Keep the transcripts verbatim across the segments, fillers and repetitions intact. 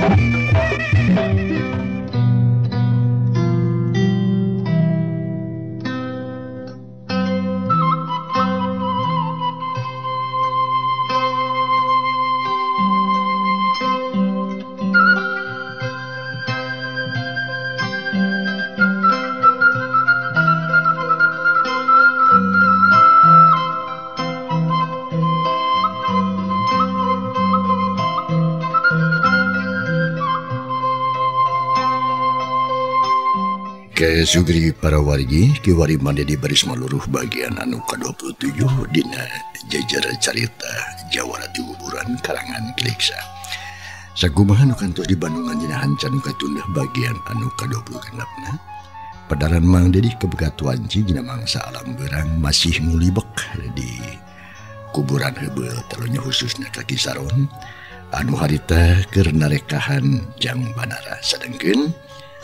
Ke sugri para wargi kiwari mande di baris maluruh bagian anu ka dua puluh tujuh dina jajar carita Jawa Ratu Kuburan karangan Kiliksa. Sakumaha nu kantos di Bandungan dina hancan katundah bagian anu ka dua puluh genepna. Padaran Mang Dedi kebegatuan ci dina mangsa alam berang masih mulibek di kuburan heubeul talunya khususna kaki saron anu harita keur narekahan Jang Banara sadengkeun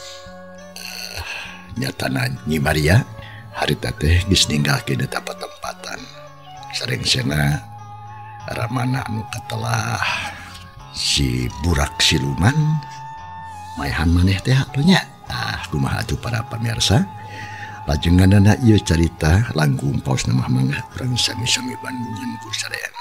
nyatana Nyi Maria harita teh geus ninggalkeun eta patempatan sarengsena ramana anu katelah si Burak Siluman maehan maneh teh atunya. Ah kumaha atuh para pamirsa lajenganana ieu carita langkung paos mah mangga urang sami-sami Bandungan ku sadayana.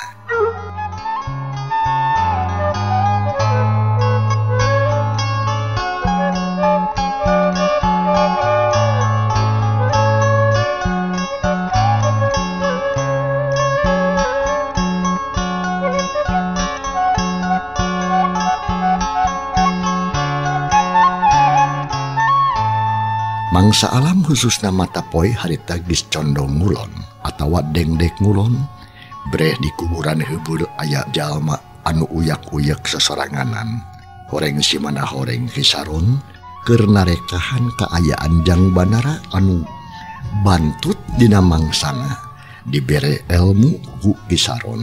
Mangsa alam khususna mata poe harita geus condong ngulon atawa dengdek ngulon breh di kuburan heubeul aya jalma anu uyak-uyak sesoranganan horeng si mana horeng Kisaron keur narekahan kaayaan Jang Banara anu bantut dina mangsana dibere elmu ku Kisaron.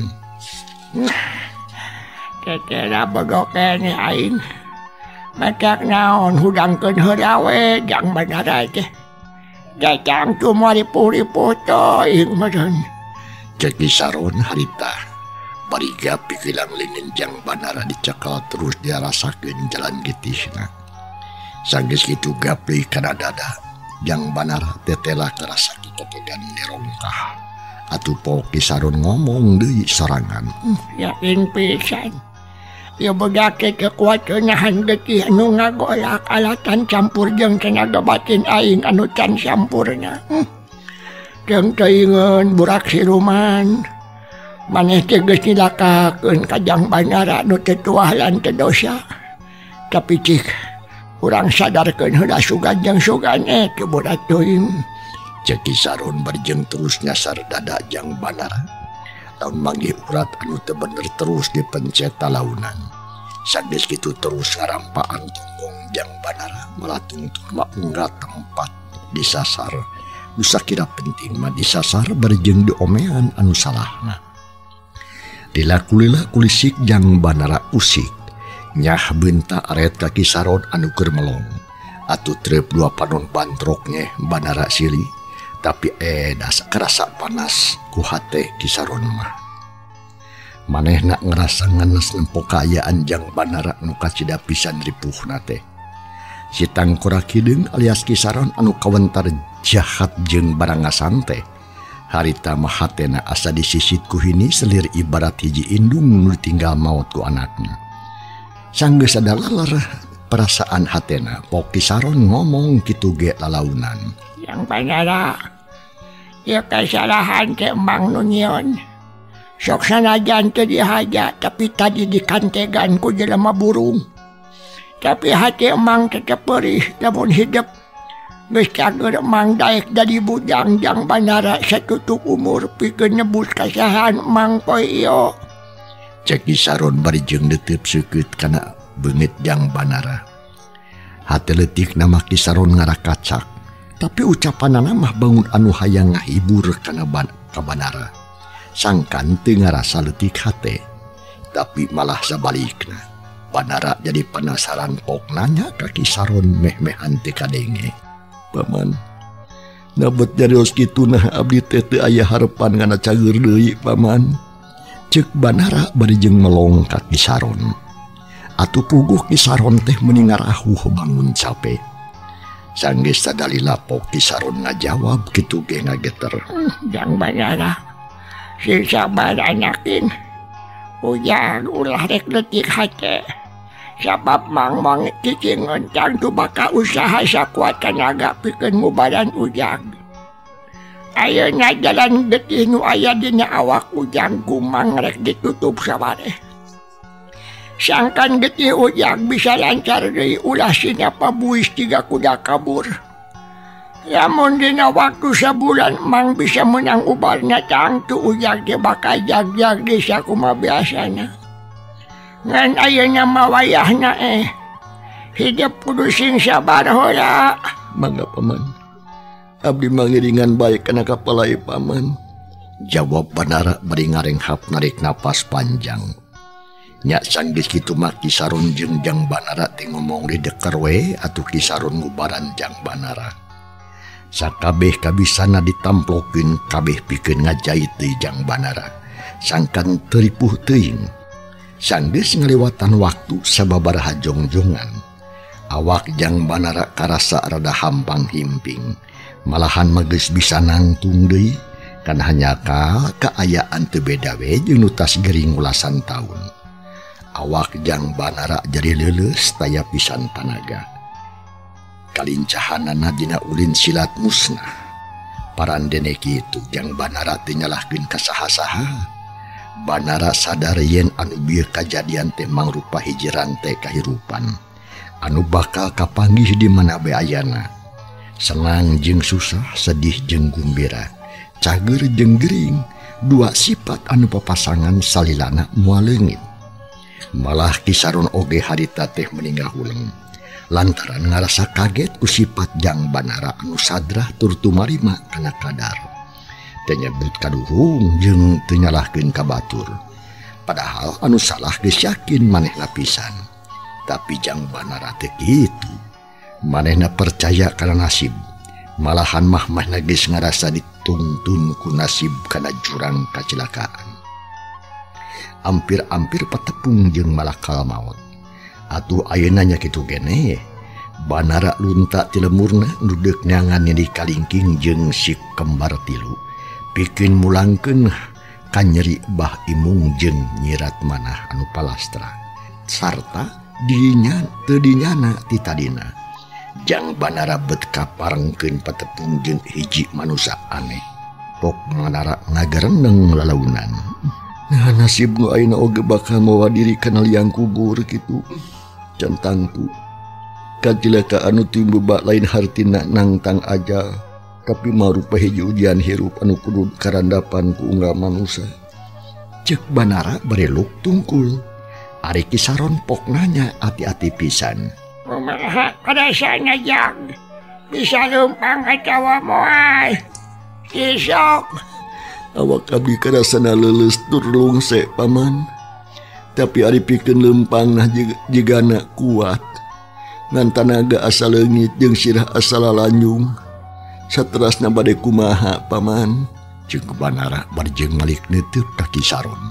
Kekera bodoh kene aing macak naon hudangkeun heurawe Jang Banara teh. Jajang cuma ripuh-ripuh teuing meureun. Cek Kisaron harita bariga pikilang linin Jang Banara dicekal terus dirasakeun jalan getihna. Sanggeus kitu gaplih kana dada Jang Banara tetelah karasa ketegan dirongkah. Atuh po Kisaron ngomong deui sorangan. Yakin pisan. Ya bedake kekuatan nahan getih anu ngagolak alatan campur jeung tenaga batin aing anu can campurna. Hmm. Jeung teuingeun Burak Siluman maneh teh geus nilakakeun ka Jang Banara anu teu tuah lan teu dosa. Tapi cik urang sadarkeun heula sugan jeung sugan eh teu bodas teuing. Cek Kisaron barjeng terus nyasar dada Jang Banara. Laun manggih urat anu teu bener terus dipencet talaunan. Sanggeus kitu terus ngarampaan tonggong Jang Banara melatungtun maungrat tempat disasar. Nu sakira penting mah disasar barjeng diomean anu salahna. Dilakulila kulisik Jang Banara usik. Nyah beunta aret ka Kisaron anu keur melong. Atuh trep dua panon bantrok nyeh Banara silih. Tapi eh dasa kerasa panas ku hate Kisaron mah. Maneh nak ngerasa ngenes nempo kaayaan Jang Banara anu kacida pisan ripuhna teh. Si Tangkora Kideung alias Kisaron anu kawentar jahat jeung barangasan teh. Harita mah hatena asa disisit ku hini selir ibarat hiji indung nu tinggal maot ku anakna. Sanggeus ada laler perasaan hatena pok Kisaron ngomong kitu ge lalaunan. Jang Banara, ya kesalahan ke Emang Nunyon. Sok sanajan teu dihaja, tapi tadi dikantegan ku jelema burung. Tapi hati Emang tetep perih, lamun hidup. Geus cager Emang daek jadi bujang Jang Banara satutup umur pikeun nebus kasahan Emang poe ieu. Cek Kisaron barijeng deuteup seukeut kana beungeut Jang Banara. Hate leutik nama Kisaron ngarakacak. Tapi ucapanana mah bangun anu hayang ngahibur kana ban ka Banara. Sangkan teu ngarasa leutik hate. Tapi malah sabalikna. Banara jadi penasaran pok nanya ka Kisaron meh-mehan teu kadenge. Paman, nabet nyarios kitu nah abdi teh teu aya harepan ngana cager deui paman. Ceuk Banara barijeng melong ka Kisaron. atuh puguh Kisaron teh meningar ahuh bangun capek. Sanggeus sadali lapok Kisaron ngajawab kitu ge ngageter. Jang Banara, si sabar anakin, ujang ulah rek letik hate. Sabab mang-mang cicingan jang tu baka usaha sakuat tenaga pikeun ngubaran ujang. Ayeuna jalan getih nu aya dina awak ujang kumang rek ditutup sabare. Sangkan getih ujang bisa lancar deui ulah sinapa buis tiga kuda kabur. Lamun dina waktu sabulan mang bisa menang ubarna tang tu ujang teh bakal jag-jag di sakumaha biasana. Ngan ayeuna mah wayahna eh hidup kudu sing sabar heula. Mangga paman, abdi mangiringan baik kana kapalai paman, jawab Banara bari ngarenghap narik napas panjang. Nya sanggeus kitu mah Kisaron jeung Jang Banara teh ngomong di deker we atuh Kisaron ngubaran Jang Banara. Sakabeh kabisana ditamplokeun kabeh pikeun ngajait deui Jang Banara. Sangkan teu ripuh teuing. Sanggeus ngalewatan waktu sababaraha jongjongan. Awak Jang Banara karasa rada hampang himping. Malahan mageus bisa nangtung deui kan hanya ka kaayaan teu beda we jeung nu tas gering ulasan taun. Awak Jang Banara jadi leuleus taya pisan tanaga. Kalincahanana dina ulin silat musnah. Parandene kitu Jang Banara teu nyalahkeun ka saha-saha. Banara sadar yen anu bieu kajadian teh mangrupa hiji rante kahirupan anu bakal kapanggih di mana bae ayana. Senang jeung susah, sedih jeung gumbira, cager jeung gering, dua sifat anu papasangan salilana moal leungit. Malah Kisaron oge harita teh meninggal huleng lantaran ngarasa kaget ku sifat Jang Banara anu sadrah tur tumarima kana kadar. Teu nyebut kaduhung jeung teu nyalahkeun ka batur. Padahal anu salah geus yakin manehna pisan. Tapi Jang Banara teh kitu. Manehna percaya kana nasib. Malahan mah manehna geus ngarasa dituntun ku nasib kana jurang kacilakaan. Ampir-ampir patepung jeung malakal maut. Atuh ayeuna nya kitu keneh. Banara lunta ti lemurna nu deuk neangan di kalingking jeung si kembar tilu. Pikeun mulangkeun ka nyeri bah imung jeung nyirat manah anu palastra. Sarta dinya teu dinyana ti tadina. Jang Banara bet kaparengkeun patepung jeung hiji manusia aneh. Pok Banara ngagarendeng lalaunan. Nah nasib nu ayeuna oge bakal mawa diri kana liang kubur kitu. Centangku. Kacilakaan nu timbul bak lain hartina nangtang ajal. Tapi marupa hiji ujian hirup anu kudu karandapan ku unggal manusia. Ceuk Banara bareluk tungkul. Ari Kisaron pok nanya hati-hati pisan. Kumaha kadasana Jang? Bisa leumpang atawa moal? Isok. Awak abdi karasana leuleus tur lungse paman. Tapi ari pikeun leumpang nah jigana kuat. Ngan tanaga asa leungit jeung sirah asa lalanjung. Saterasna bade kumaha paman? Ceuk Banara barjeng ngalik neuteuk ka Kisaron.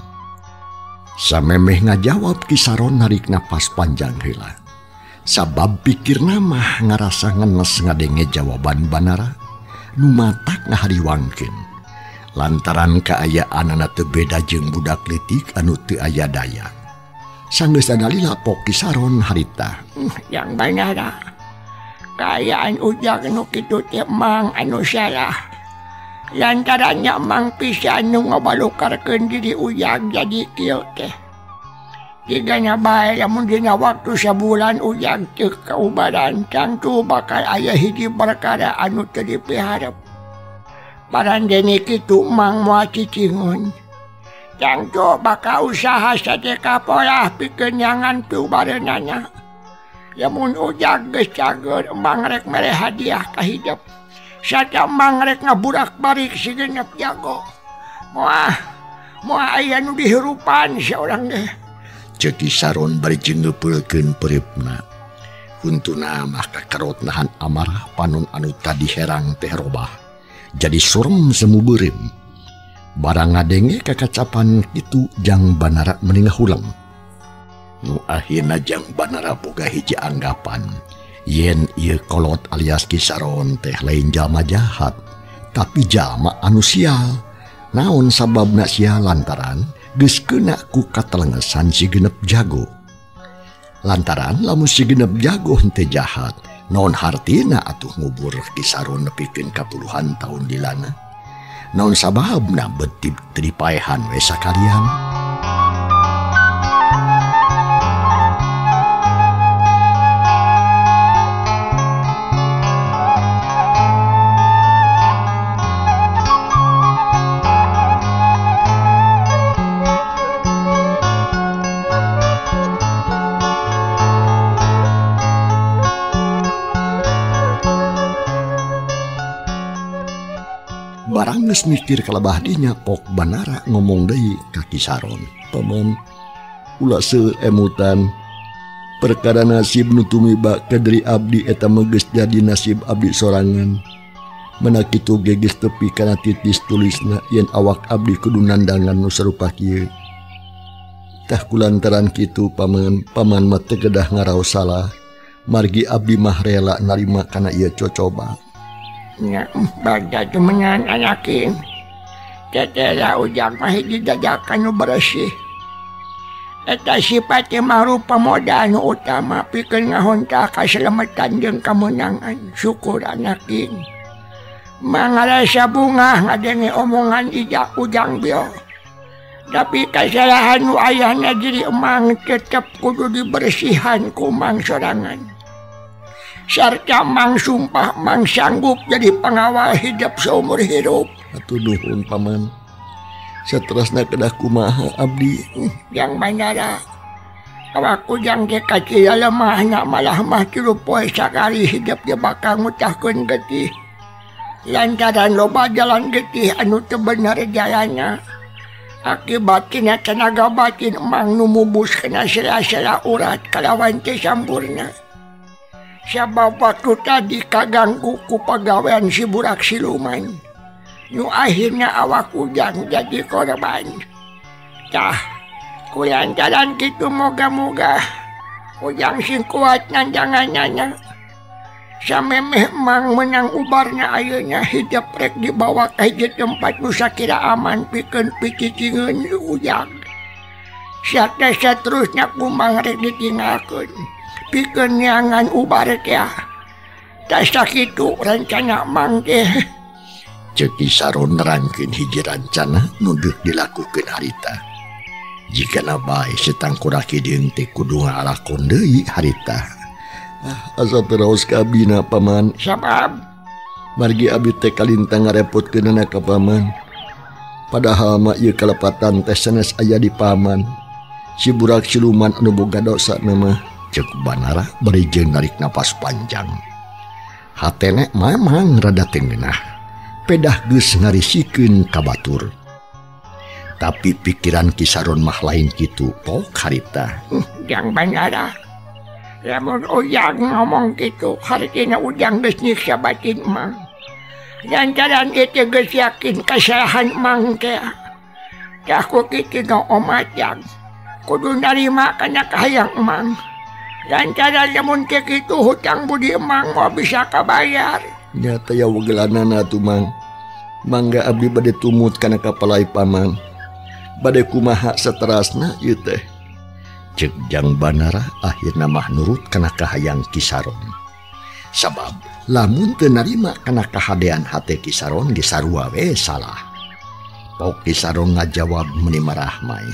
Samemeh ngajawab Kisaron narik napas panjang heula. Sabab pikirna mah ngarasa ngenes ngadenge jawaban Banara nu matak ngahariwangkeun. Lantaran kaayaanana teu beda jeung budak leutik anu teu aya daya. Sanggeus sadali lapok Kisaron harita. Jang Banara, kaayaan ujang nu kitu teh mang anu salah. Lantarannya mang pisan nu ngabalukarkeun diri ujang jadi kieu teh. Jigana bae lamun dina waktu sabulan ujang teu kaubaran cangtu bakal aya hiji perkara anu teu dipiharep. Parandene kitu mang moal cicingun. Cangtu bakal usaha sadeka polah pikeun nyangan piubareunana. Lamun ujang geus cager mang rek mere hadiah ka hidup. Sada mang rek ngaburak-barik sigenep jago. Moal moal aya nu dihirupan saurang teh. Ceuk Kisaron bari jeung ngeupeulkeun peureup-na. Huntuna mah kakarot nahan amarah panun anu tadi herang teh robah. Jadi surem semu beureum. Barang ngadenge kakacapan itu Jang Banara meninggal huleng. Nu akhirna Jang Banara boga hiji anggapan yen ieu kolot alias Kisaron teh lain jalma jahat tapi jalma anu sial. Naon sababna sial lantaran geus keuna ku katelengesan si genep jago. Lantaran lamun si genep jago henteu jahat, naon hartina atuh ngubur Kisaron nepikeun ka puluhan taun dilana. Naon sababna betib tripaehan we sakalian. Barang geus mikir kalebah dinya pok Banara ngomong deui ka Kisaron, "Paman, ulah seemutan. Perkara nasib nu tumiba ka diri abdi eta mah geus jadi nasib abdi sorangan. Meuna kitu ge geus tepi kana titis tulisna yen awak abdi kudu nandangan nu sarupa kieu. Tah kulantaran kitu paman, paman mah teu kedah ngaraos salah. Margi abdi mah rela narima kana ieu cocoba." Ya, baga temenan anakin. Tetela ujang mah hiji dajakan nu bersih. Eta sifatnya mah rupa modal nu utama pikeun ngahonta kaselamatan jeung kemenangan. Syukur anakin. Mangarasa bunga ngadenge omongan ijak ujang bio. Tapi kesalahan nu ayahna diri emang tetep kudu dibersihan ku mang sorangan. Sarta mang sumpah mang sanggup jadi pengawal hidup seumur hidup. Atuh nuhun paman. Saterusna kedah kumaha abdi. Yang Banara, awak ujang ke kacil lemahna malah mah tilu poe sakali hidup dia bakal ngutahkeun getih. Lantaran loba jalan getih anu teu bener jalanna. Akibatna tenaga batin emang nu mubus kana sela-sela urat kalawan teu sampurna. Sabab waktu tadi kaganggu ku pagawean si burak siluman. Nu akhirnya awak ujang jadi korban. Tah, kulantaran kitu moga-moga ujang sing kuat nandangannya. Samemeh mang menang ubarnya ayeuna hidup rek dibawa ka hiji tempat nu sakira aman pikeun picicingeun ujang. Sarta saterusna kumbang rek ditinggalkeun. Pikeun neangan ubar teh. Tak sakitu rencana mang teh. Ceuk Kisaron nerangkeun hiji rancana nu deuk dilakukeun harita. Jikana bae setangkura kideung teh kudu ngalakon deui harita. Ah, asa teraos ka abdina paman. Sabab margi abdi teh kalintang ngarepotkeunna ka paman. Padahal mah ieu kalepatan teh sanes aya di paman. Si burak siluman anu boga dosa mah. Ceuk Banara bari jeung narik napas panjang. Hatene mamang rada teu ngeunah. Pedah geus ngarisikeun ka batur. Tapi pikiran Kisaron mah lain kitu pok harita. Yang Banara, lamun ujang ngomong kitu hartina ujang geus nyiksa batin mang. Lantaran itu geus yakin kesalahan mang teh. Tah ku kitu no omajang kudu narima kana kahayang mang. Lantaran lamun teh kitu hutang budi emang mau bisa kabayar. Nyata ya wagelanana tuh mang. Mangga abdi bade tumut kana kapalai paman. Bade kumaha saterasna ieu teh. Ceuk Jang Banara akhirna mah nurut kana kahayang Kisaron. Sabab lamun teu narima kana kahadean hate Kisaron ge sarua we salah. Pok Kisaron ngajawab meuni marah mah.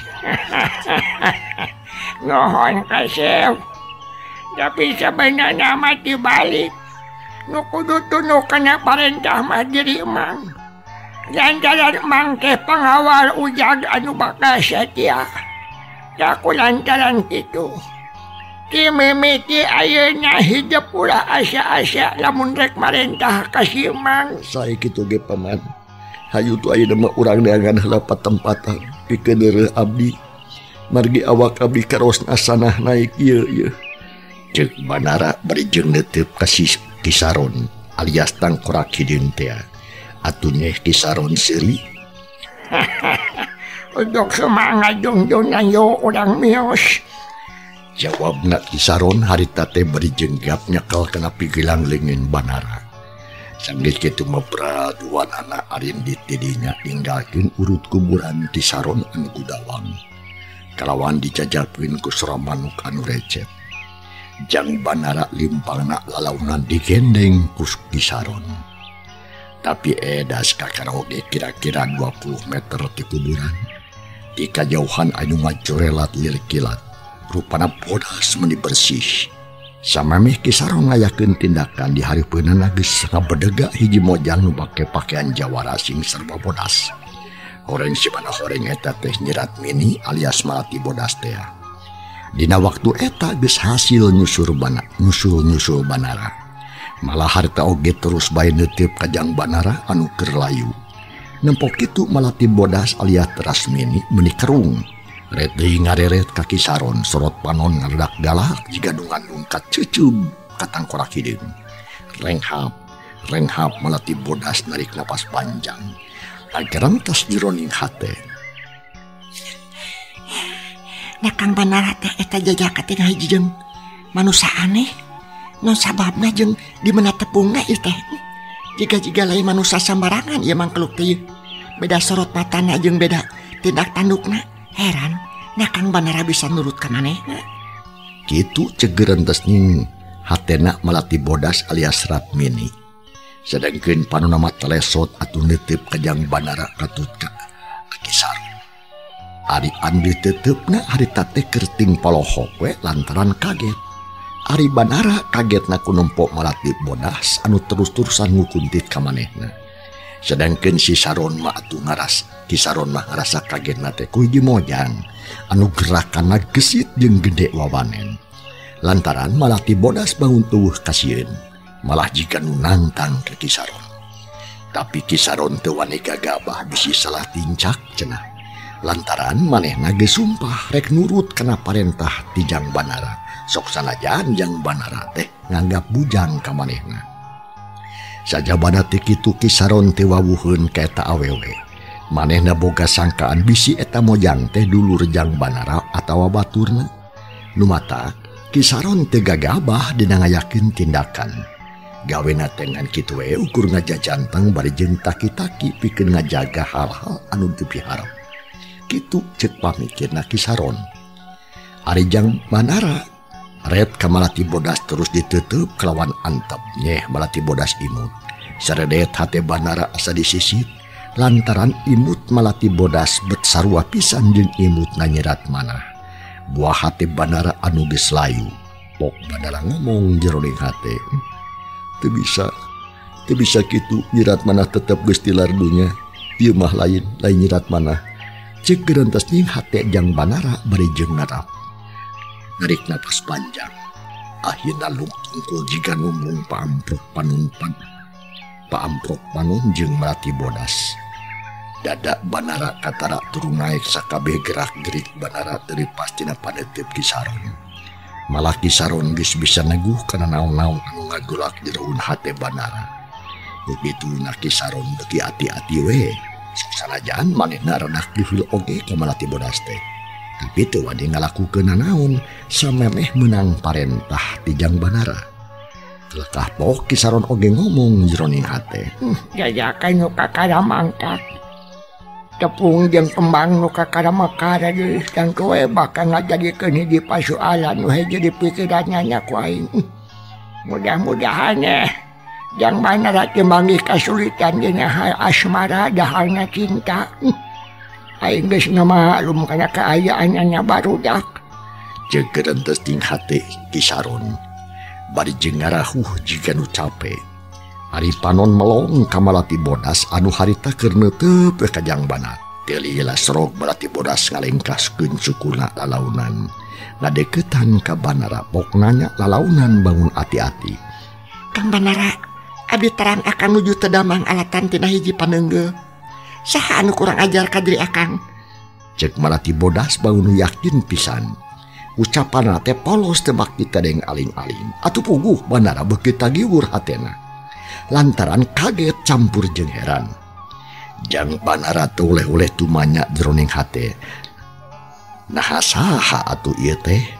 Nuhun kasih. Tapi sebenarnya mati balik. Nu kudu tunduk kana parentah mah diri emang. Lantaran emang teh pengawal ujang anu bakal setia. Tak kulantaran kitu. Ti mimiti ayeuna hidup ulah asa-asa lamun rek marentah kasih emang. Sae kitu ge paman. Hayu tu ayeuna mah urang neangan heula patempatan pikeun deureuh abdi. Margi awak abdi karosna sanah naik ieu ieu. Ceuk Banara bari jeung neuteup ka Kisaron alias tangkora kideung teh. Atuh nyeh Kisaron seuri. Untuk semangat jungjunan yo urang mios. Jawabna Kisaron harita teh beri jenggap nyakal kena pigilang lingin Banara. Sanggit kitu mebra dua anak arin di tidinya tinggalkeun urut kuburan Kisaron anu gudawang. Kalawan dijajalkeun ku suramanuk anu recep. Jang Banara limpangna lalaunan digendeng ku Kisaron. Tapi edas kakaroge kira-kira dua puluh meter di kuburan. Di kajauhan anu ngajorelat lir kilat. Rupana bodas meni bersih. Samemeh Kisaron ngayakeun tindakan di hari peunana geus ngabedega hiji mojang nu make pakaian jawara sing serba bodas. Horeng sibana horeng eta teh nyerat Mini alias Malati bodas teh. Dina waktu eta geus hasil nyusur bana nyusul-nyusul Banara. Malah harta oge terus bae neuteup ka Jang Banara anu keur layu. Nempok kitu Malati bodas alias teras Mini meuni kerung. Red deui ngareret ka Kisaron sorot panon ngaradak galak jiga nu ngandung kacucub katangkorak hideung. Renghap, renghap Malati bodas narik napas panjang. Ageran tas jironing hate. Nah Kang Banara teh eta jajaka teh hiji jeung manusia aneh. Non sababna jeung di mana tepungna ieu teh. Jiga-jiga lain manusia sambarangan ieu mangkeluk teh. Beda sorot matana jeung beda tindak tandukna. Heran, nah Kang Banara bisa nurut ka manehna. Kitu cegeran tesning hatena Malati bodas alias Rat Mini. Sedengkeun panonna mah telesot atuh neuteup ka Jang Banara katut ka Kisaron. Ari anu diteteupna harita teh keur ting palohok we lantaran kaget. Ari Banara kagetna ku nempok Malati bodas anu terus-terusan ngukuntit ka manehna. Sedangkeun si Saron mah atuh ngaras, Kisaron mah ngarasa kagetna teh ku hiji mojang anu gerakanna gesit jeung gede wawanen. Lantaran Malati bodas bangun tuwuh kasieun, malah jika nu nantang ke Kisaron. Tapi Kisaron teu wani gagabah bisi salah tincak cenah. Lantaran manehna geus sumpah rek nurut kana parentah ti Jang Banara. Sok sanajan Jang Banara teh nganggap bujang ka manehna. Sajabana teh kitu Kisaron teh wawuheun ka eta awewe. Manehna boga sangkaan bisi eta mojang teh dulur Jang Banara atawa baturna. Lumata Kisaron teh gagabah dina ngayakeun tindakan. Gawena teh ngan kitu we ukur ngajajanteng bari jeung taki-taki pikeun ngajaga hal-hal anu teu piharap. Kitu ceuk pamikirna Kisaron. Ari Jang Banara red ka Malati bodas terus diteuteub kelawan antep nyeh Malati bodas imut. Saredet hate Banara asa disisit lantaran imut Malati bodas bet sarua pisan jeung imut nyerat manah. Buah hate Banara anu geus layu. Pok Banara ngomong jeroning hate. Teu bisa, teu bisa kitu nyerat manah tetep geus tilar dunya. Ieu mah lain, lain nyerat manah. Ceuk gerentas ning hate Jang Banara bari jeung ngarap. Narik napas panjang. Akhirna lungkul jika ngomong paamprok panunpan. Paamprok panun jeung Malati bodas. Dada Banara katara turun naik sakabeh gerak-gerik Banara teu pastina paneuteub Kisaron. Malah Kisaron geus bisa neguh kana naon-naon anu ngagolak jeroun hate Banara. Begituna Kisaron beuki ati-ati we. Sanajan manehna rada kifil oge ka Malati bodas teh. Tapi teu wani ngalakukeun nanaon samemeh menang parentah ti Jang Banara. Telekah pok Kisaron oge ngomong jeroning hate. Hmm, jajakan nu kakara mangkat. Tepung jeung kembang nu kakara makara geus dan kowe bakal ngajadikeun hiji pasoalan nu hiji di pikirannya nya ku aing. Mudah-mudahan eh Jang Banara teu manggih kasulitan dina hal asmara dahalna cinta. Aing geus ngamaklum kana kaayaannya barudak. Jegeran testing hate Kisaron. Bari jeung ngarahuh jiga nu capek. Ari panon melong ka Malati bodas anu harita keur neuteup ka Jang Banara. Teu lila serog Malati bodas ngalengkaskeun sukuna lalaunan. Ngadeukeutan ka Banara pok nanya lalaunan bangun ati-ati. Kang Banara, abdi terang akan nuju teu damang alatan tina hiji paneunggeuh. Saha anu kurang ajar ka diri akang? Cek Malati bodas bangun yakin pisan. Ucapan teh polos teu bakti kadeng aling-aling. Atuh puguh Banara beuki tagiwur hatena. Lantaran kaget campur jeung heran. Jang Banara teu oleh-oleh tumanya jeroning hate. Nah saha atuh ieu teh?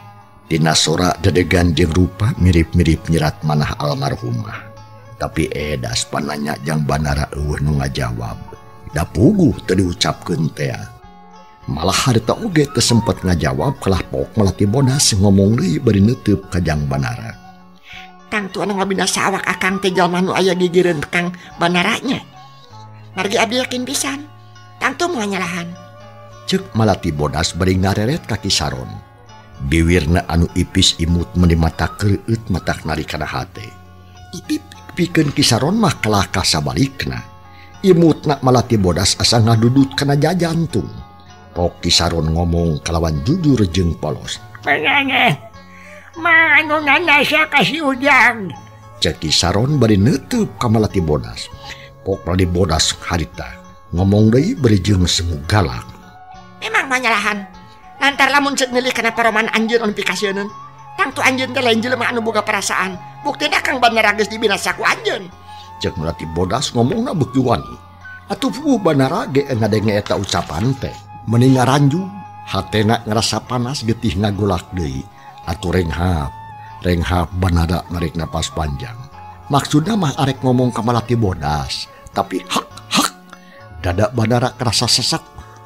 Tina sora dedegan jeung rupa mirip-mirip nyerat manah almarhumah. Tapi edas pananya jang Banara eueuh nu ngajawab. Da puguh teu diucapkeun teh. Malah harita oge teu sempet ngajawab kalah pok Melati Bodas ngomong deui bari neuteub ka jang Banara. Kang tu anu ngabinasa awak akang teh jalma nu aya gigireun Kang Banaranya. Margi abdi yakin pisan. Kang tu moal nyalahan. Ceuk Melati Bodas bari ngareret ka Kisaron. Biwirna anu ipis imut meuni mata kreueut matak nari kana hate. Ipip pikeun Kisaron mah kalah ka sabalikna. Imutna Melati Bodas asa ngadudut kana jajantung. Pok Kisaron ngomong kalawan jujur jeung polos. Penyanyi, mah anu nganasa kasih ujang. Ceuk Kisaron bari neuteub ka Melati Bodas. Pok Melati Bodas harita ngomong deui bari jeung semu galak. Memang manyalahan. Lantar lamun ceuk neuli kana paroman anjeun anu pikasieun. Tang tu anjeun teh lain jelema anu boga perasaan. Buktina Kang Banara geus dibinasa ku anjeun. Ceuk Melati Bodas ngomongna beuki wani. Atuh puguh Banara ge ngadenge eta ucapan teh. Meuni ngaranju, hatena ngerasa panas getih ngagolak deui. Atuh renghap, renghap Banara narik napas panjang. Maksudna mah arek ngomong ka Melati Bodas, tapi hak hak dada Banara kerasa sesak.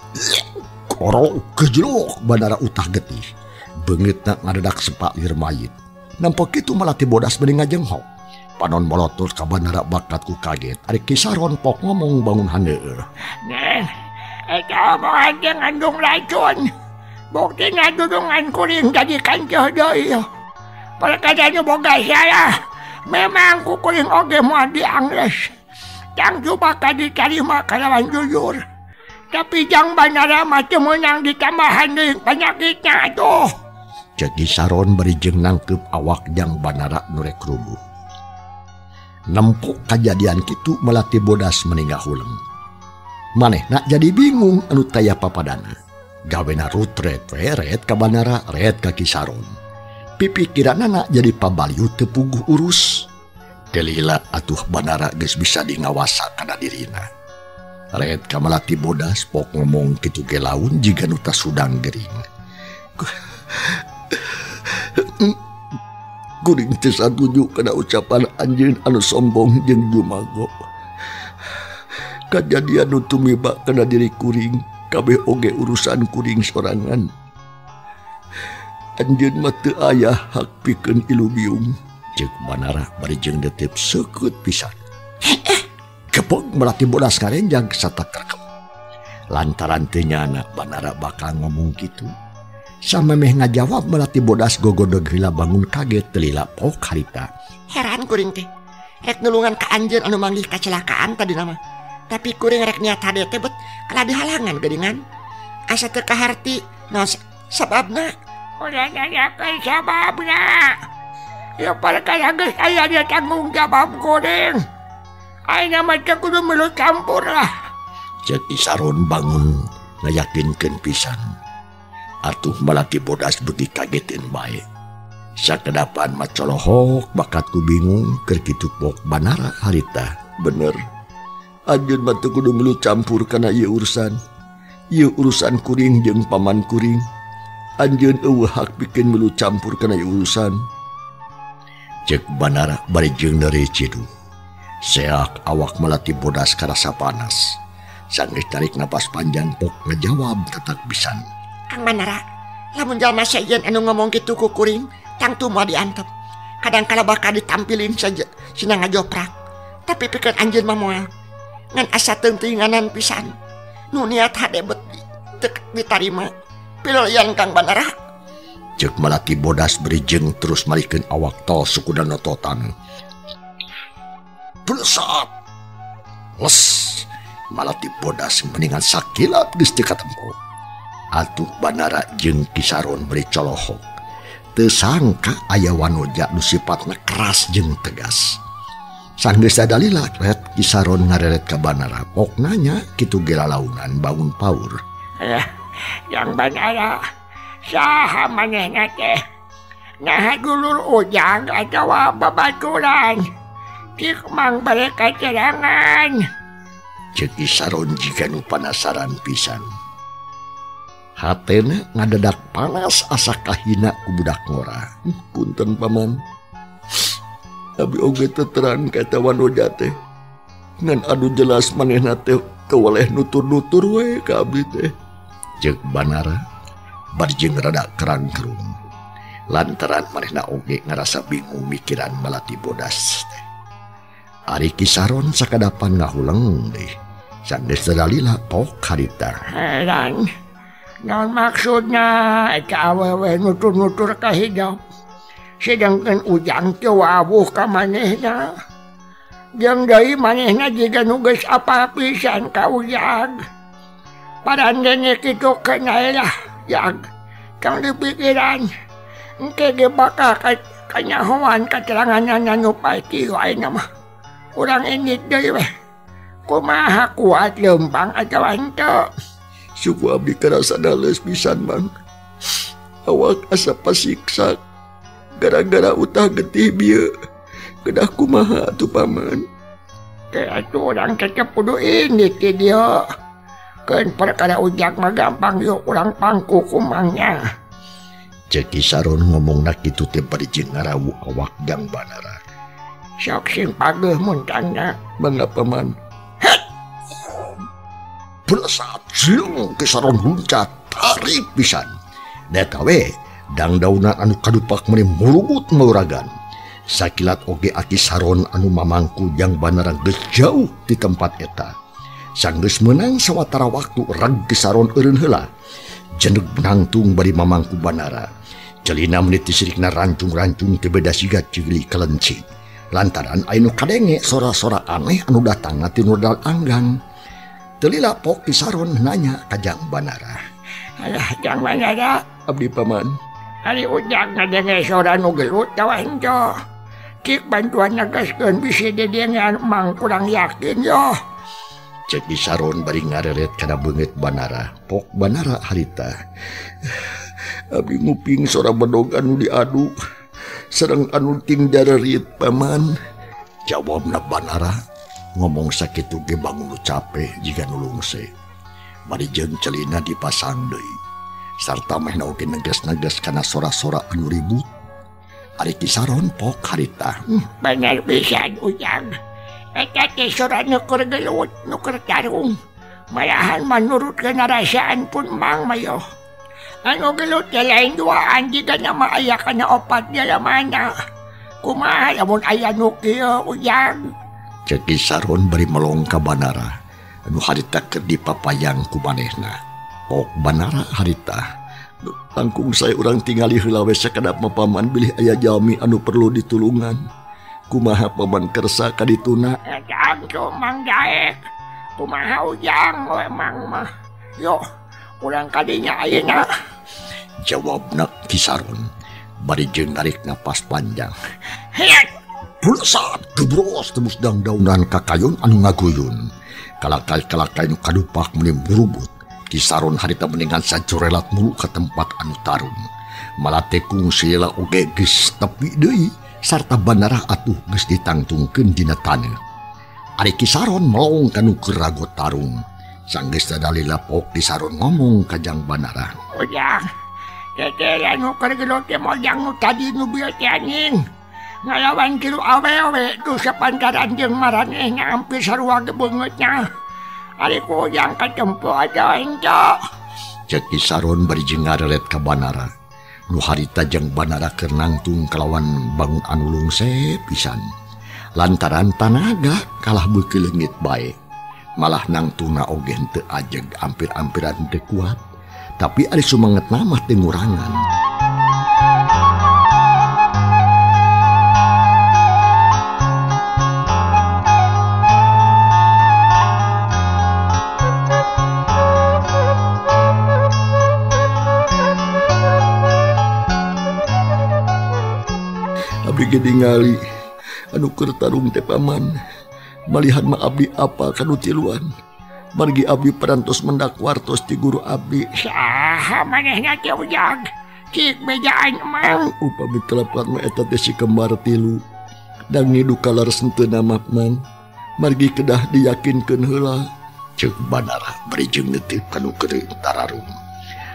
Korol kejelok Banara utah getih. Beungitna ngadadak sepalir mayit. Nampak kitu Melati Bodas meuni ngajenghok. Panon molotot ka Banara bakat ku kaget. Ari Kisaron pok ngomong bangun handeueur. Neng, eta omongan teh ngandung racun. Buktina dudungan kuring jadi kanceuh deui. Perkataannya boga salah. Memang ku kuring oge moal diangles. Jang coba ka ditarima kalawan jujur. Tapi jang Banara mah teu meunang ditambahan deui panyakitna atuh. Ceuk Kisaron bari jeung nangkep awak jang Banara nu rek rubuh. Nempuk kajadian kitu Melati Bodas meninggal huleng. Manehna jadi bingung anu taya papadana. Gawena rutret we ret ka Banara, ret ka Kisaron. Pipikiranana jadi pabaliu teu puguh urus. Delila atuh Banara geus bisa dingawasa kana dirina. Ret ka Melati Bodas pok ngomong kitu ge laun jiga nu tas sudang gering. Kuring teu satuju kana ucapan anjeun anu sombong jeung jumago. Kajadian nu tumiba kana diri kuring kabeh oge urusan kuring sorangan. Anjeun mah teu aya hak pikeun ilubium. Ceuk Banara bari jeung detep seukeut pisan. Kepok Melati Bodas ngarenjang satakrekem. Lantaran teu nyana Banara bakal ngomong kitu. Samemeh ngajawab Melati Bodas gogodog heula bangun kaget telila pok harita. Heran kuring teh. Rek nulungan ka anjeun anu manggih kacelakaan tadi nama. Tapi kuring rek niat hade teh bet kala dihalangan geuningan. Asa teu kaharti naon sababna. Udah nanyakeun sababna. Ya perkara geus aya dia tanggung jawab kuring. Ayeuna mah teu kudu milu campur lah. Ceuk Kisaron bangun ngayakinkeun pisan. Atuh Melati Bodas beuki kagetin bae. Sakedapan mah colohok bakat ku bingung keur kitu pok Banara harita. Bener. Anjeun mah teu kudu milu campur kana ieu urusan. Ieu urusan kuring jeung paman kuring. Anjeun eueuh hak pikeun milu campur kana ieu urusan. Ceuk Banara bari jeung dari cidu. Seak awak Melati Bodas karasa panas. Sanggeus tarik napas panjang pok ngejawab tetak pisan. Kang Banara, lamun jalma saejeun anu ngomong kitu ku kuring, tang tu moal diantep. Kadang kala bakal ditampilin saja cenah ngajoprak. Tapi pikeun anjeun mah moal ngan asa teuting-teutinganan pisan. Nu niat hade bet teu ditarima. Piloyan Kang Banara. Ceuk Melati Bodas beri jeung terus malikeun awak tol sukudan nototan. Blesat. Les. Melati Bodas mendingan sakilat geus teu katempo. Atuh Banara jeung Kisaron beri colohok. Teu sangka aya wanoja nu sipatna keras jeung tegas. Sanggeus sadalila ret Kisaron ngareret ka Banara. Pok nanya kitu ge lalaunan bangun paur. Eh, yang Banara, saha manehna teh? Nah dulur ujang atawa babaturan? Cik mang bari kacerangan. Ceuk Kisaron jiga nu panasaran pisan. Hatena ngadadak panas asa kahina ku budak ngora. Punten paman. Abi oge teteran kata wanoja teh. Ngan adu jelas manehna teh kewaleh nutur-nutur we ka abdi teh. Jeung Banara barjeng rada kerang-kerung. Lantaran manehna oge ngarasa bingung mikiran melati bodas teh. Ari Kisaron sakadapan ngahuleng deh. Sanggeus dalila pok harita. Heran. Naon maksudna eta awewe nutur-nutur ka hidup. Sedangkan Ujang teh wawuh ka manehna. Jeung deui manehna jiga nu geus apal pisan ka Ujang. Parandene kitu kenal lah, yang kang dipikiran. Engke ge bakal kanyahoan kateranganna nu pasti wae mah. Urang ini deui weh. Kumaha kuat lempang atawa henteu? Suku abdi karasa dales pisan, Bang. Awak asa pasiksa gara-gara utah getih bieu. Kedah kumaha atuh paman? Teh atuh urang tetep kudu ini ti dieu. Keun perkara Ujang mah gampang yuk urang pangku kumangnya. Cek Kisaron ngomongna kitu teh bari jeung ngarawu awak Jang Banara. Sok sing pageuh mun tangna. Mangga paman. Belasat siung Kisaron huncat tarik pisan. Eta we dangdaunan anu kadupak meuni mulubut mauragan. Sakilat oge Kisaron anu mamangku Jang Banara geus jauh di tempat eta. Sanggeus meunang sawatara waktu rag Kisaron eureun heula. Jeneg nangtung bari mamangku Banara. Jelina menit disirikna rancung-rancung teu beda siga cigli kelenci. Lantaran anu kadenge sora-sora aneh anu datang ti nurdal anggan. Telila pok Kisaron nanya ka Jang Banara. Alah Jang Banara, abdi paman. Ari Ujang ngadenge sora nu gelut tawa henteu. Cik bantuan nagaskeun bisi dedengan mang kurang yakin yo. Cek Kisaron bari ngareret kana beungeut Banara. Pok Banara harita. Abdi nguping sora bedog anu diadu. Sareng anu ting darerit paman. Jawabna Banara. Ngomong sakitu ge bangun capek jika nulungse. Bari jeung celina dipasang deui. Sarta mehna oge negas-negas kana sora-sora anu ribut. Ari Kisaron pok harita. Hmm, bener pisan Ujang. Eta teh sora nu keur gelut, nu keur tarung. Malahan manurutkeun rasaan pun mang mayo. Anu gelut teh lain duaan jika nama aya kana opat dalamana. Kumaha lamun aya nu kieu Ujang? Cek Kisaron bari melong ka Banara. Anu harita keur dipapayang ku manehna. Pok Banara harita. Langkung saya urang tingali heula we sakadap paman bilih aya jalmi anu perlu ditulungan. Kumaha paman kersa ka dituna? Jang Mang Daek. Kumaha Ujang we mang mah. Yo, urang kadinya ayeuna. Jawabna Kisaron bari jeung narik napas panjang. Hiat. Pulsat gebros tembus dangdaunan kakayun anu ngaguyun. Kalakai-kalakai nu kadupak meuni burubut. Kisaron harita meningan sajorelat mulu ke tempat anu tarun. Malate kungsiela oge geus tepi deui sarta Banara atuh geus ditangtungkeun dina taneuh. Ari Kisaron melong kanu keur rago tarung. Sanggeus dalila pok Kisaron ngomong ka Jang Banara. Ujang, teteh anu keur gelut teh mojang nu tadi nu bieu teh anjing. Ngalawan kilu awewe tu sapantaran jeung maranehna hampir sarua gebeungeutna. Ari ku Ujang katempo aja henteu. Cek Kisaron bari jeung ngareret ka Banara. Nu harita Jang Banara keur nangtung kalawan bangun anu lungse pisan. Lantaran tanaga kalah beuki leungit bae. Malah nangtungna oge henteu ajeg ampir-ampiran teu kuat. Tapi ari sumangetna mah teu ngurangan. Abdi gedingali anu keur tarung teh paman. Malihan mah abdi apa kanu tiluan. Margi abdi parantos mendak wartos ti guru abdi. Saha manehna teh Ujang? Cik bejaan mang. Upami telepat mah eta teh si kembar tilu. Dan ngidu kalares henteu nama man. Margi kedah diyakinkeun heula. Ceuk Banara bari jeung neuteuk kanu keur tararung.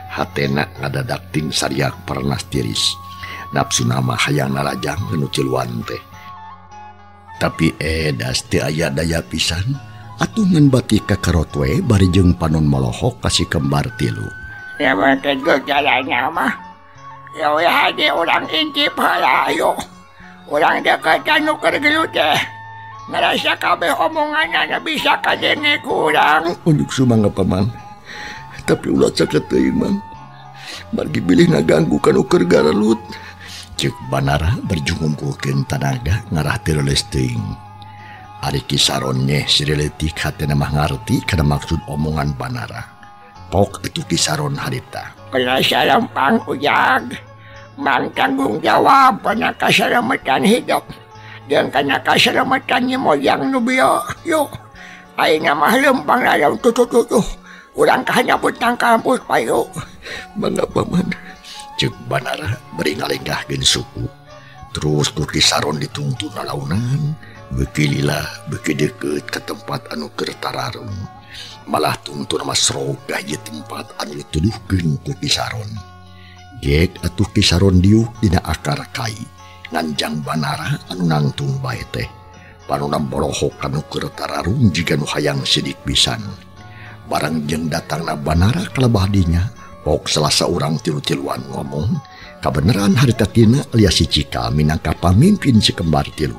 Hatena ngadadak ting sariak pernas tiris. Nafsu nama hayang narajang anu ciluan teh. Tapi edas teu aya daya pisan atuh ngan bati ka karotwe bari jeung panon molohok kasih kembar tilu. Ya mungkin gejalanya mah ya we hade orang intip halayo. Orang dekat anu keur gelut teh ngerasa kabeh omonganna bisa kadenge kurang. Unduk sumangga paman. Tapi ulah caket teuing man. Margi bilih ngaganggu kanu keur garelut. Ceuk Banara berjungumpulkeun tanaga ngarah teu leles teuing. Ari Kisaron nyeh sireletik hatena mah ngarti kana maksud omongan Banara. Pok itu Kisaron harita. Kerasa lempang ujag. Mang tanggung jawab kana kasalamatan hidup. Dan kana kasalamatan moyang nu bieu. Yuk. Ayeuna mah lempang lalang tutuh-tutuh. Urang kahanyaput nang kampus payo. Mangga paman. Ceuk Banara beri ngalenggahkeun suku. Terus ku Kisaron dituntun lalaunan. Beuki lila, beuki deukeut ka tempat anu keur tararung. Malah tuntun mas roga ieu tempat anu dituduhkeun ku Kisaron. Gek atuh Kisaron diuk dina akar kai. Nganjang Banara anu nangtung bae teh. Panonna borohok anu keur tararung jiga nu hayang sidik pisan. Barang jeung datangna Banara kalebah dinya. Pok salah saurang tilu-tiluan ngomong, kabeneran harita tina alias si Cikal minangka pamimpin si kembar tilu.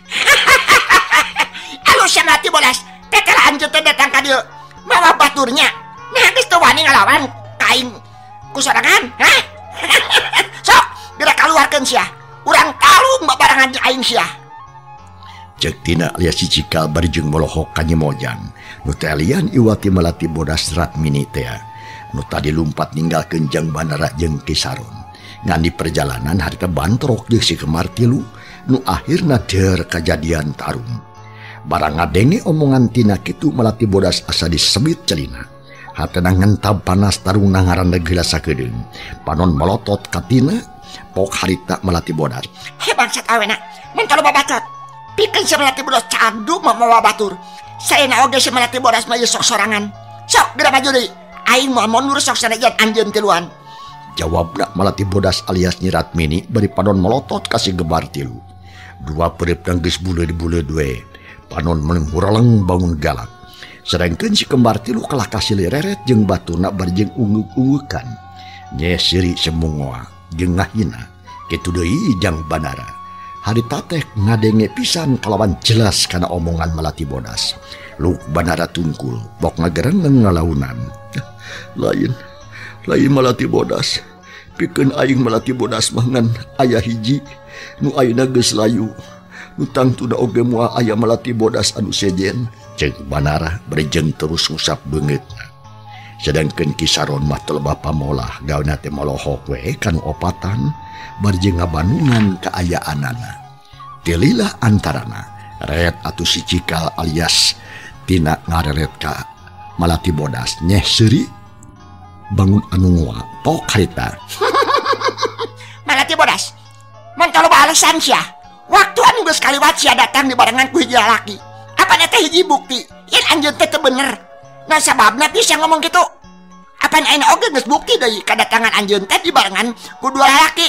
Alus ya mati bodas, tetel anjut teh datang ka dieu. Mawa baturnya. Nah geus teu wani ngalawan kain kusorangan, hah? Sok, bira kaluarkeun sia. Urang talung babarangan aing sia. Ceuk tina alias si Cikal bari jeung molohok ka Nyemojang. Nu teh alian iwati melati bodas Ratmini teh. Nu tadi lumpat ninggalkeun Jang Banara jeung Kisaron. Ngan di perjalanan harita bantrok jeung si kembar tilu nu akhirna deur kajadian tarung. Barang ngadenge omongan tina kitu melati bodas asa disebit celina. Hatena ngentab panas tarung nangaranna geula sakedeung. Panon melotot ka tina pok harita melati bodas. He bangsat awena, mun kalau babacot. Pikeun si melati bodas candu mamawa batur. Saena oge si melati bodas mah sok sorangan. Sok geura maju deui. Aing mau nurus sok sanajan anjeun tiluan. Jawabna melati bodas alias Nyi Ratmini bari panon melotot kasih gebar tilu. Dua perip kang geus buleud-buleud we. Panon menghuraleng bangun galak. Sedangkeun si kembar tilu kalah kasih lereret jeung batuna bari jeung unguk-ungukan. Nyeh siri semungoa jeung ngahina. Kitu deui Jang Banara. Harita teh ngadenge pisan kalawan jelas kana omongan melati bodas. Luk Banara tungkul bok ngagereng ngalaunan. Lain, lain melati bodas. Pikeun aing melati bodas mah ngan aya hiji nu ayeuna geus layu. Nu tangtuna oge moal aya melati bodas anu sejen. Ceuk Banara bari jeung terus ngusap beungeutna. Sedangkeun Kisaron mah teu loba pamolah gaweuna teh molohok we kanu opatan bari jeung ngabanungan kaayaanana. Telilah antarana ret atuh si Cikal alias tina ngareret ka melati bodas nyeh seuri bangun anu ngoa pok harita. Melati bodas, mun kalau balasan sia, waktu anu geus kaliwat sia datang di barengan ku hiji lalaki. Apa teh hiji bukti? Yen anjeun teh teu bener. Nah sababna bisa ngomong kitu. Apa ayeuna oge geus bukti deui kadatangan anjeun teh di barengan ku dua lalaki.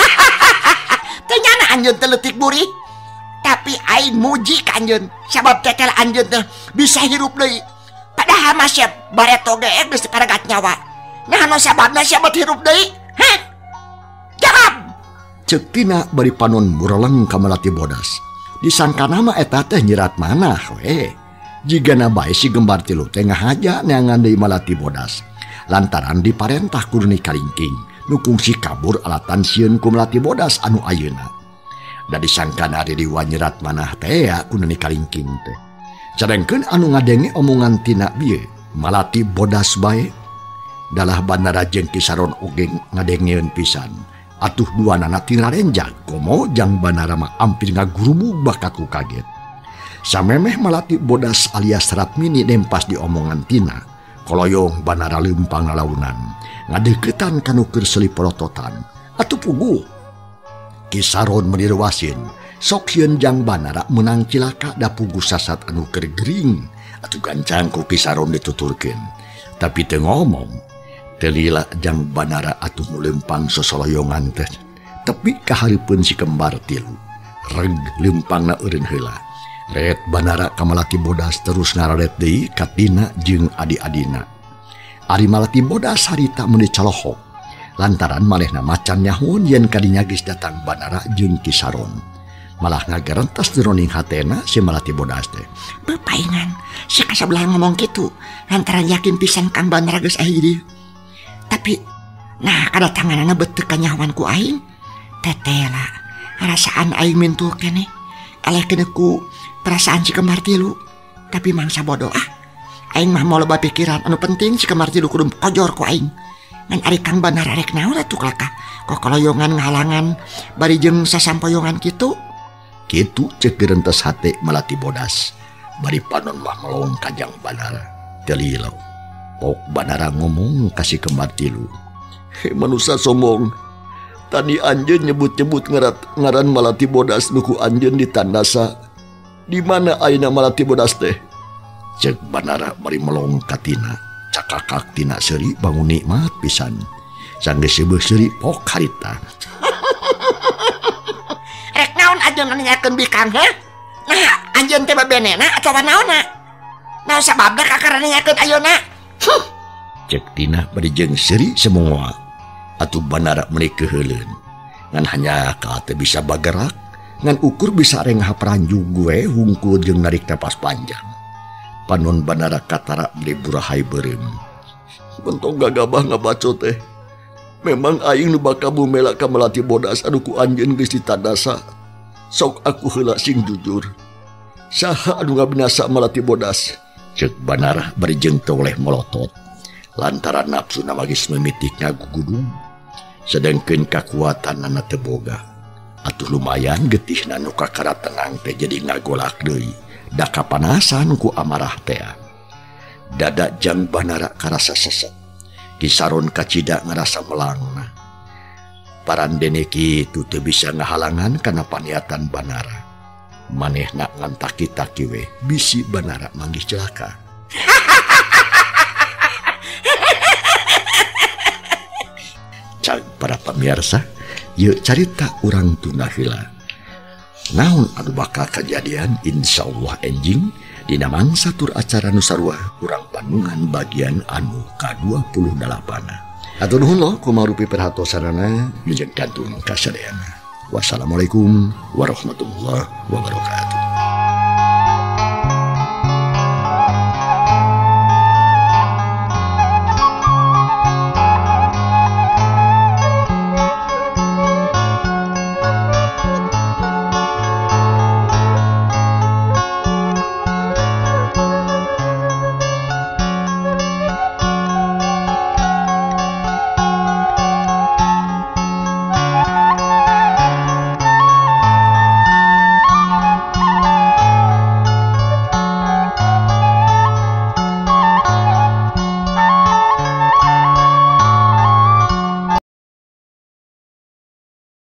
Teu nyana anjeun teh leutik buri. Tapi aing muji ka anjeun sabab tetel anjeun teh bisa hirup deui. Padahal mah sia bareto ge geus paragat nyawa. Nah anu sababna sia bet hirup deui? Hah? Jawab. Ceuk tina bari panon mureleng ka melati bodas. Disangkana mah eta teh nyirat manah we. Jigana bae si gembar tilu teh ngahaja neangan deui melati bodas. Lantaran diparentah ku Nini Kalingking nu kungsi kabur alatan sieun ku melati bodas anu ayeuna. Da disangkana ari diwa nyirat manah teh ku Nini Kalingking teh. Cadengkeun anu ngadenge omongan tina bieu melati bodas bae. Dalah Banara jeung Kisaron oge ngadengeun pisan. Atuh duanana tina renjag komo Jang Banara mah ampir ngagurubu bakaku kaget. Samemeh melati bodas alias Ratmini nempas di omongan tina. Koloyong Banara leumpang ngalaunan. Ngadeuketan kanu keur selipolototan. Atuh pugu. Kisaron menirwasin. Sok sieun Jang Banara menang cilaka da pugu sasat anu keur gering. Atuh gancang ku Kisaron dituturkeun. Tapi teu ngomong. Telila jang Banara atuh mulempang sosoloyongan teh. Tapi kahareupeun si kembar tilu. Reg lempangna eureun heula. Ret Banara ka Malati Bodas terus ngararet deui ka Tina jeung adi-adina. Ari Malati Bodas harita meuni colohok. Lantaran manehna macan nyahun yen kadinya geus datang Banara jeung Ki Saron. Malah ngagarentos jroning hatena si Malati Bodas teh. Bepaingan, si kasabelah ngomong gitu, lantaran yakin pisan Kang Banara geus aya di. Tapi, nah kadatanganana beteu kanyahoan ku aing, tetela, rasaan aing mintul kene, eleh kene ku perasaan si kembar tilu. Tapi mangsa bodoh ah, aing mah mau loba pikiran anu penting si kembar tilu kudu kojor ku aing. Ngan ari Kang Banara rek naon atuh kelakah, kok kaloyongan ngahalangan bari jeung sasampoyongan kitu. Kitu cek gerentes hate Malati Bodas. Bari panon mah melong kajang Banara. Telilau. Pok Banara ngomong kasih kembar tilu. He manusia sombong. Tadi anjeun nyebut-nyebut ngarat ngaran Malati Bodas nuku anjeun di Tandasa. Di mana ayeuna Malati Bodas teh? Cek Banara bari melong ka Tina. Cakakak Tina seuri bangun nikmat pisan. Sanggeus seubeuh seuri pok harita. Rek naon anjeun nanyakeun bikang he? Nah, anjeun teh babenena atawa naonna? Naon sababna kakara nanyakeun ayeuna? Huh. Cek Tina bari jeung seuri semua. Atuh Banara meuli keheuleun. Ngan hanya ka teu bisa bagerak, ngan ukur bisa rengah peranjung gue hungkul jeung narik napas panjang. Panon Banara katara meuli burahay beureum. Mentong gagabah ngabaco teh. Memang aing nu bakal bumela ka Malati Bodas anu ku anjeun geus ditandasa. Sok aku heula sing jujur. Saha anu ngabinasa Malati Bodas? Ceuk Banara bari jeung toleh melotot. Lantaran nafsu na magis mimitik ngagugudung. Sedengkeun kakuatanna teu boga. Atuh lumayan getihna nu kakara tenang teh jadi ngagolak deui. Da kapanasan ku amarah teh. Dada jang Banara karasa sesek. Ki Saron kacida ngerasa melangna. Parandene kitu teu bisa ngahalangan kana paniatan Banara. Manehna ngan taki-taki we bisi Banara manggih celaka. Cak para pemirsa, yeuh carita urang tuna heula. Naon anu bakal kejadian insyaallah enjing dina mangsa tur acara nu sarua urang Bandungan bagian anu ka dua puluh delapan. Atur nuhun lo kumarupi perhatosanana jeung kantun kasadeana. Wassalamualaikum warahmatullahi wabarakatuh.